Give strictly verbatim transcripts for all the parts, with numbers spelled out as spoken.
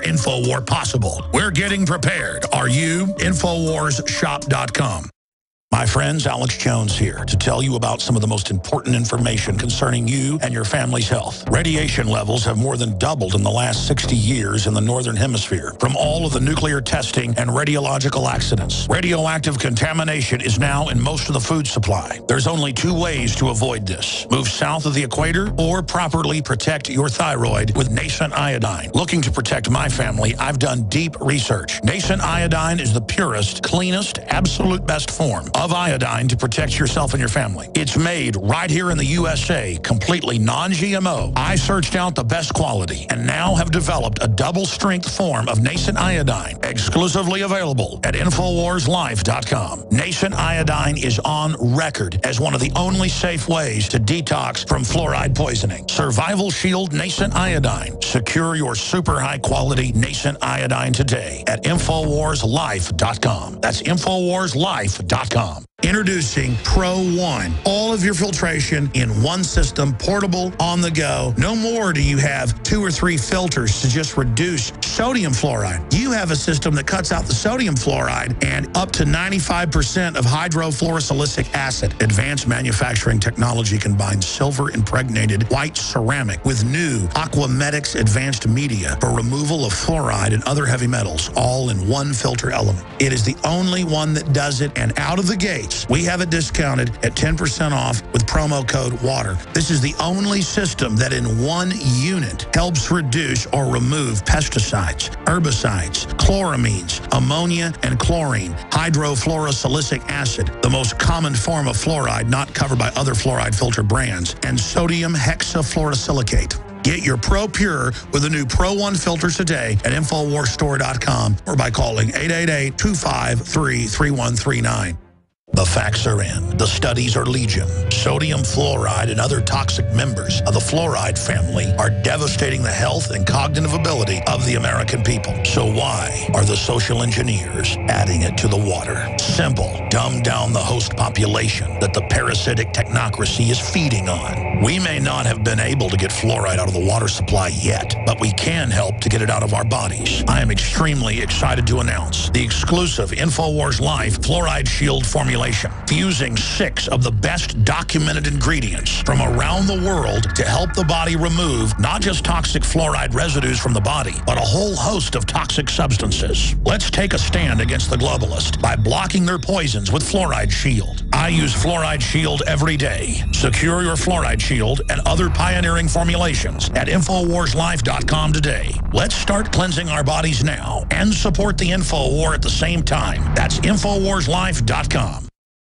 InfoWar possible. We're getting prepared. Are you? Infowars shop dot com. My friends, Alex Jones here to tell you about some of the most important information concerning you and your family's health. Radiation levels have more than doubled in the last sixty years in the Northern Hemisphere from all of the nuclear testing and radiological accidents. Radioactive contamination is now in most of the food supply. There's only two ways to avoid this. Move south of the equator or properly protect your thyroid with nascent iodine. Looking to protect my family, I've done deep research. Nascent iodine is the purest, cleanest, absolute best form of iodine to protect yourself and your family. It's made right here in the U S A, completely non G M O. I searched out the best quality and now have developed a double-strength form of nascent iodine, exclusively available at Infowars life dot com. Nascent iodine is on record as one of the only safe ways to detox from fluoride poisoning. Survival Shield Nascent Iodine. Secure your super high-quality nascent iodine today at Infowars life dot com. That's Infowars life dot com. Introducing Pro One. All of your filtration in one system, portable, on the go. No more do you have two or three filters to just reduce sodium fluoride. You have a system that cuts out the sodium fluoride and up to ninety-five percent of hydrofluorosilicic acid. Advanced manufacturing technology combines silver-impregnated white ceramic with new Aquamedics advanced media for removal of fluoride and other heavy metals, all in one filter element. It is the only one that does it, and out of the gate, we have it discounted at ten percent off with promo code WATER. This is the only system that in one unit helps reduce or remove pesticides, herbicides, chloramines, ammonia, and chlorine, hydrofluorosilicic acid, the most common form of fluoride not covered by other fluoride filter brands, and sodium hexafluorosilicate. Get your Pro Pure with the new Pro One filters today at Infowars store dot com or by calling eight eight eight, two five three, three one three nine. The facts are in. The studies are legion. Sodium fluoride and other toxic members of the fluoride family are devastating the health and cognitive ability of the American people. So why are the social engineers adding it to the water? Simple. Dumb down the host population that the parasitic technocracy is feeding on. We may not have been able to get fluoride out of the water supply yet, but we can help to get it out of our bodies. I am extremely excited to announce the exclusive Infowars Life Fluoride Shield formulation, fusing six of the best documented ingredients from around the world to help the body remove not just toxic fluoride residues from the body, but a whole host of toxic substances. Let's take a stand against the globalists by blocking their poisons with Fluoride Shield. I use Fluoride Shield every day. Secure your Fluoride Shield and other pioneering formulations at Infowars life dot com today. Let's start cleansing our bodies now and support the InfoWar at the same time. That's Infowars life dot com.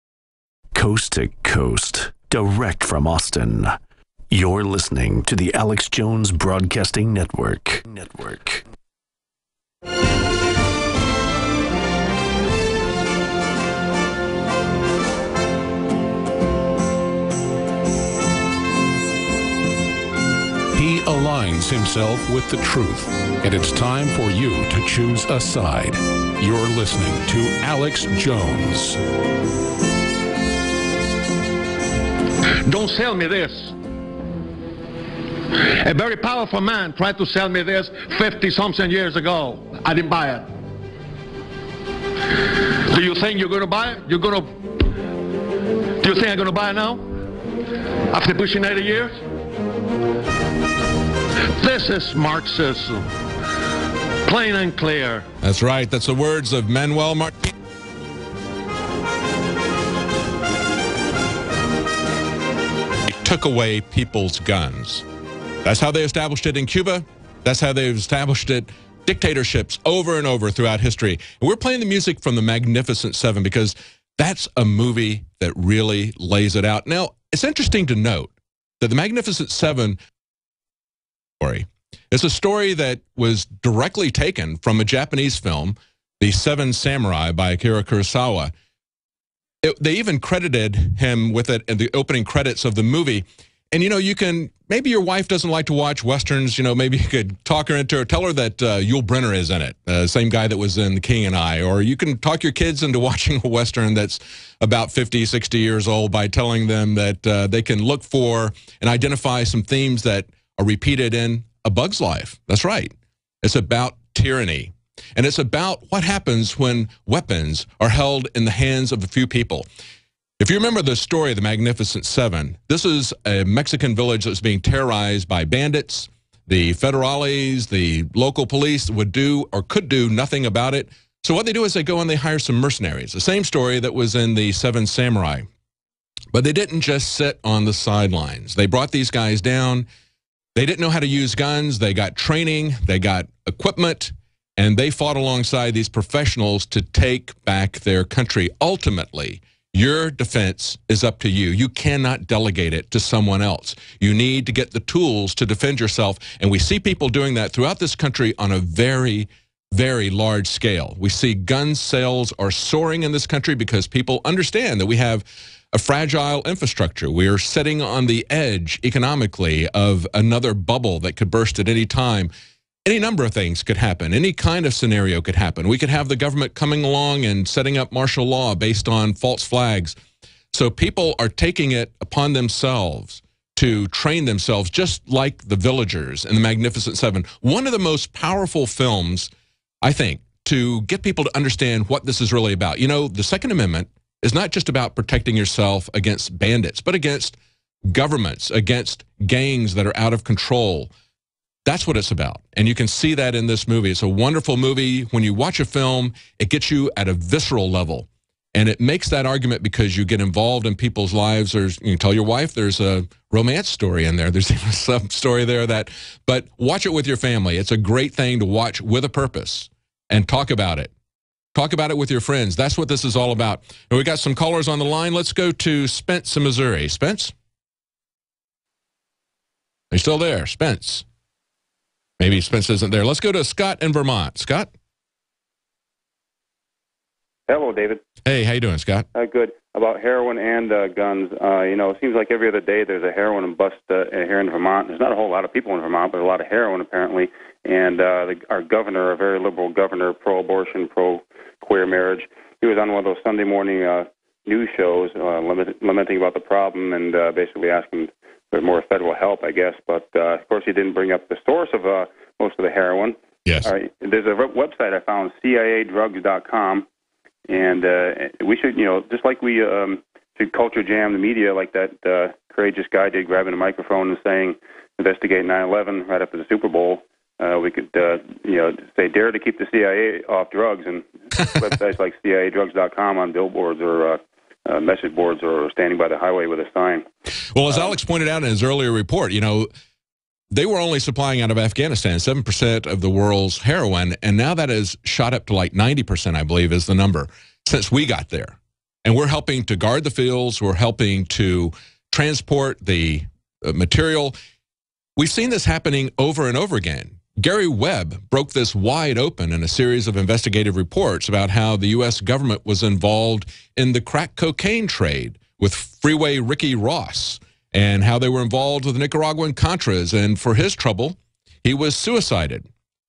Coast to coast, direct from Austin. You're listening to the Alex Jones Broadcasting Network. Network. He aligns himself with the truth, and it's time for you to choose a side. You're listening to Alex Jones. Don't sell me this. A very powerful man tried to sell me this fifty-something years ago. I didn't buy it. Do you think you're going to buy it? You're going to... Do you think I'm going to buy it now? After pushing eighty years? This is Marxism. Plain and clear. That's right. That's the words of Manuel Martinez. Took away people's guns. That's how they established it in Cuba. That's how they've established it, dictatorships over and over throughout history. And we're playing the music from The Magnificent Seven because that's a movie that really lays it out. Now, it's interesting to note that The Magnificent Seven story is a story that was directly taken from a Japanese film, The Seven Samurai by Akira Kurosawa. It, they even credited him with it in the opening credits of the movie. And, you know, you can, maybe your wife doesn't like to watch Westerns, you know, maybe you could talk her into it, tell her that uh, Yul Brynner is in it, uh, same guy that was in The King and I. Or you can talk your kids into watching a Western that's about fifty, sixty years old by telling them that uh, they can look for and identify some themes that are repeated in A Bug's Life. That's right. It's about tyranny. And it's about what happens when weapons are held in the hands of a few people. If you remember the story of the Magnificent Seven, this is a Mexican village that was being terrorized by bandits. The federales, the local police would do or could do nothing about it. So what they do is they go and they hire some mercenaries. The same story that was in the Seven Samurai. But they didn't just sit on the sidelines. They brought these guys down. They didn't know how to use guns. They got training. They got equipment. And they fought alongside these professionals to take back their country. Ultimately, your defense is up to you. You cannot delegate it to someone else. You need to get the tools to defend yourself. And we see people doing that throughout this country on a very, very large scale. We see gun sales are soaring in this country because people understand that we have a fragile infrastructure. We are sitting on the edge economically of another bubble that could burst at any time. Any number of things could happen. Any kind of scenario could happen. We could have the government coming along and setting up martial law based on false flags. So people are taking it upon themselves to train themselves, just like the villagers in the Magnificent Seven. One of the most powerful films, I think, to get people to understand what this is really about. You know, the Second Amendment is not just about protecting yourself against bandits, but against governments, against gangs that are out of control. That's what it's about. And you can see that in this movie. It's a wonderful movie. When you watch a film, it gets you at a visceral level. And it makes that argument because you get involved in people's lives. There's, you can tell your wife there's a romance story in there. There's even some story there that, but watch it with your family. It's a great thing to watch with a purpose and talk about it. Talk about it with your friends. That's what this is all about. And we got some callers on the line. Let's go to Spence in Missouri. Spence? Are you still there? Spence? Maybe Spence isn't there. Let's go to Scott in Vermont. Scott? Hello, David. Hey, how you doing, Scott? Uh, good. About heroin and uh, guns, uh, you know, it seems like every other day there's a heroin bust uh, here in Vermont. There's not a whole lot of people in Vermont, but a lot of heroin apparently. And uh, the, our governor, a very liberal governor, pro-abortion, pro-queer marriage, he was on one of those Sunday morning uh, news shows uh, lament, lamenting about the problem and uh, basically asking for more federal help, I guess. But, uh, of course, he didn't bring up the source of uh, most of the heroin. Yes. Uh, there's a website I found, C I A drugs dot com. And uh, we should, you know, just like we um, should culture jam the media like that uh, courageous guy did, grabbing a microphone and saying, investigate nine eleven right after the Super Bowl. Uh, we could, uh, you know, say, dare to keep the C I A off drugs, and websites like C I A drugs dot com on billboards or uh, uh, message boards or standing by the highway with a sign. Well, as um, Alex pointed out in his earlier report, you know, they were only supplying out of Afghanistan seven percent of the world's heroin, and now that has shot up to like ninety percent, I believe, is the number, since we got there. And we're helping to guard the fields. We're helping to transport the uh, material. We've seen this happening over and over again. Gary Webb broke this wide open in a series of investigative reports about how the U S government was involved in the crack cocaine trade with Freeway Ricky Ross, and how they were involved with Nicaraguan Contras, and for his trouble, he was suicided.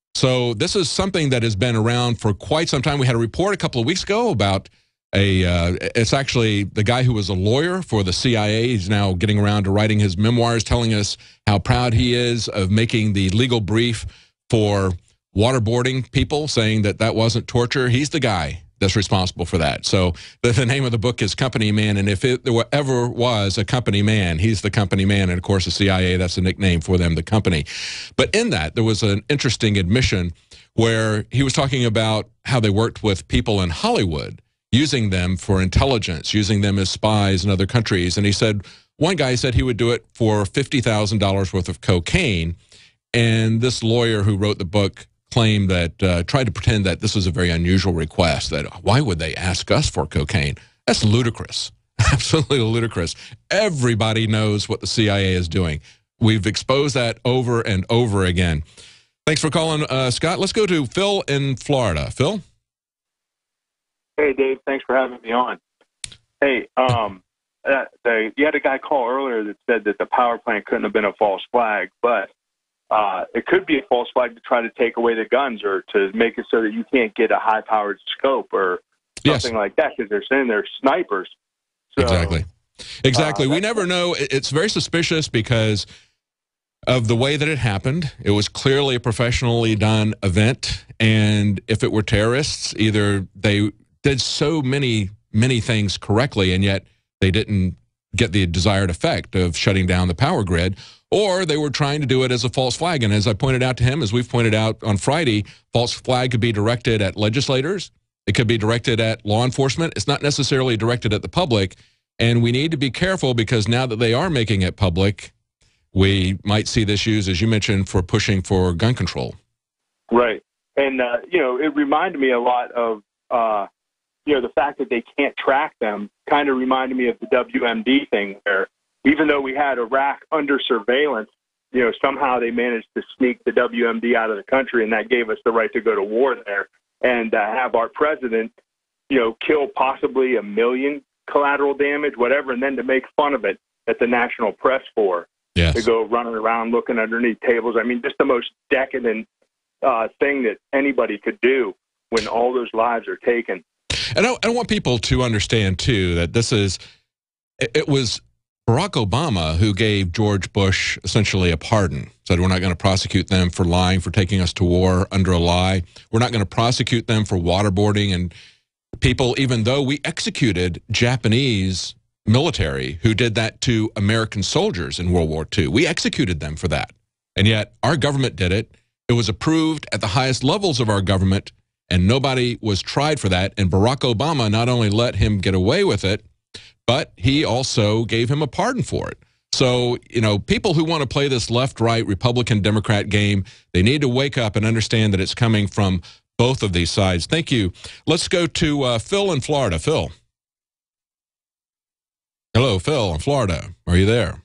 So this is something that has been around for quite some time. We had a report a couple of weeks ago about a, uh, it's actually the guy who was a lawyer for the C I A. He's now getting around to writing his memoirs, telling us how proud he is of making the legal brief for waterboarding people, saying that that wasn't torture. He's the guy that's responsible for that. So the, the name of the book is Company Man, and if it, there were, ever was a company man, he's the company man, and of course the C I A, that's a nickname for them, the company. But in that, there was an interesting admission where he was talking about how they worked with people in Hollywood, using them for intelligence, using them as spies in other countries. And he said, one guy said he would do it for fifty thousand dollars worth of cocaine, and this lawyer who wrote the book claimed that, uh, tried to pretend that this was a very unusual request, that why would they ask us for cocaine? That's ludicrous, absolutely ludicrous. Everybody knows what the C I A is doing. We've exposed that over and over again. Thanks for calling, uh, Scott. Let's go to Phil in Florida. Phil? Hey, Dave. Thanks for having me on. Hey, um, uh, the, you had a guy call earlier that said that the power plant couldn't have been a false flag, but Uh, it could be a false flag to try to take away the guns or to make it so that you can't get a high-powered scope or something yes. like that, because they're saying they're snipers. So, exactly. Exactly. Uh, we never know. It's very suspicious because of the way that it happened. It was clearly a professionally done event, and if it were terrorists, either they did so many, many things correctly, and yet they didn't get the desired effect of shutting down the power grid, or they were trying to do it as a false flag. And as I pointed out to him, as we've pointed out on Friday, false flag could be directed at legislators. It could be directed at law enforcement. It's not necessarily directed at the public. And we need to be careful, because now that they are making it public, we might see this used, as you mentioned, for pushing for gun control. Right. And, uh, you know, it reminded me a lot of, uh, you know, the fact that they can't track them kind of reminded me of the W M D thing, where even though we had Iraq under surveillance, you know, somehow they managed to sneak the W M D out of the country, and that gave us the right to go to war there and uh, have our president, you know, kill possibly a million collateral damage, whatever, and then to make fun of it at the national press for, yes. to go running around looking underneath tables. I mean, just the most decadent uh, thing that anybody could do when all those lives are taken. And I, I want people to understand, too, that this is, it, it was Barack Obama who gave George Bush essentially a pardon, said we're not going to prosecute them for lying, for taking us to war under a lie. We're not going to prosecute them for waterboarding and people, even though we executed Japanese military who did that to American soldiers in World War Two. We executed them for that. And yet our government did it. It was approved at the highest levels of our government, and nobody was tried for that. And Barack Obama not only let him get away with it, but he also gave him a pardon for it. So, you know, people who want to play this left-right, Republican-Democrat game, they need to wake up and understand that it's coming from both of these sides. Thank you. Let's go to uh, Phil in Florida. Phil. Hello, Phil in Florida. Are you there?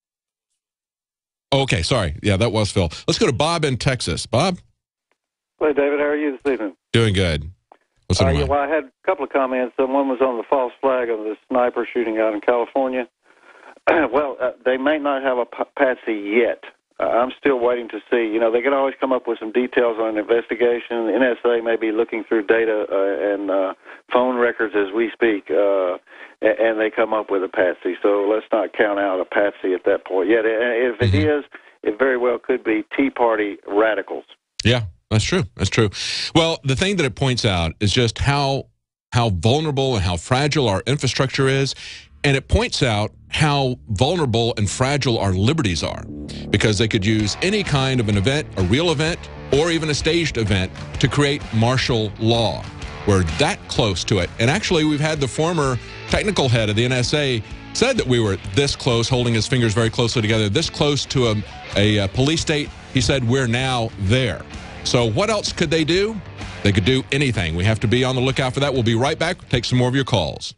Okay, sorry. Yeah, that was Phil. Let's go to Bob in Texas. Bob? Hey, David. How are you this evening? Doing good. What's uh, on yeah, mind? well, I had a couple of comments. Uh, One was on the false flag of the sniper shooting out in California. well, uh, they may not have a p- patsy yet. Uh, I'm still waiting to see. You know, they can always come up with some details on an investigation. The N S A may be looking through data uh, and uh, phone records as we speak, uh, and, and they come up with a patsy. So let's not count out a patsy at that point yet. If it Mm-hmm. is, it very well could be Tea Party radicals. Yeah, that's true. That's true. Well, the thing that it points out is just how how vulnerable and how fragile our infrastructure is. And it points out how vulnerable and fragile our liberties are, because they could use any kind of an event, a real event, or even a staged event to create martial law. We're that close to it. And actually, we've had the former technical head of the N S A said that we were this close, holding his fingers very closely together, this close to a, a, a police state. He said, we're now there. So what else could they do? They could do anything. We have to be on the lookout for that. We'll be right back. We'll take some more of your calls.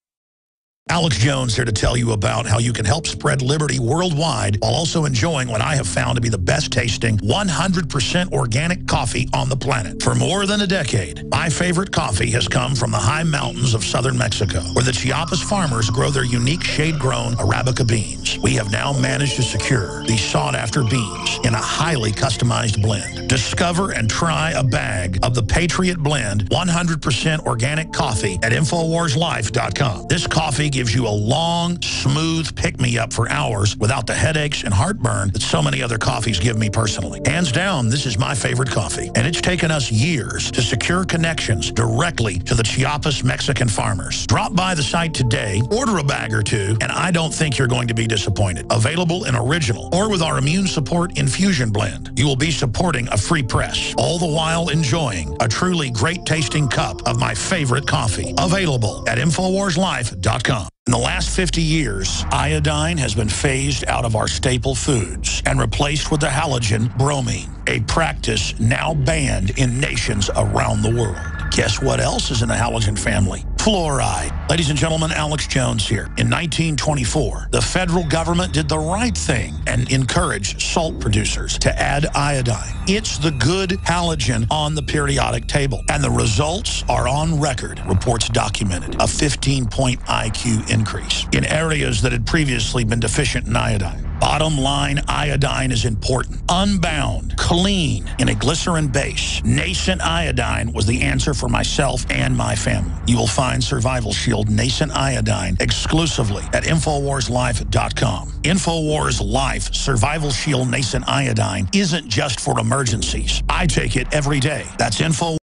Alex Jones here to tell you about how you can help spread liberty worldwide while also enjoying what I have found to be the best tasting one hundred percent organic coffee on the planet. For more than a decade, my favorite coffee has come from the high mountains of southern Mexico, where the Chiapas farmers grow their unique shade-grown Arabica beans. We have now managed to secure these sought-after beans in a highly customized blend. Discover and try a bag of the Patriot Blend one hundred percent organic coffee at Infowars Life dot com. This coffee gives you a long, smooth pick-me-up for hours without the headaches and heartburn that so many other coffees give me personally. Hands down, this is my favorite coffee, and it's taken us years to secure connections directly to the Chiapas Mexican farmers. Drop by the site today, order a bag or two, and I don't think you're going to be disappointed. Available in original or with our immune support infusion blend. You will be supporting a free press, all the while enjoying a truly great-tasting cup of my favorite coffee. Available at Infowars Life dot com. In the last fifty years, iodine has been phased out of our staple foods and replaced with the halogen bromine, a practice now banned in nations around the world. Guess what else is in the halogen family? Fluoride. Ladies and gentlemen, Alex Jones here. In nineteen twenty-four, the federal government did the right thing and encouraged salt producers to add iodine. It's the good halogen on the periodic table, and the results are on record. Reports documented a fifteen point I Q increase in areas that had previously been deficient in iodine. Bottom line, iodine is important. Unbound, clean, in a glycerin base. Nascent iodine was the answer for myself and my family. You will find Survival Shield Nascent Iodine exclusively at Infowars Life dot com. Infowars Life Survival Shield Nascent Iodine isn't just for emergencies. I take it every day. That's Info.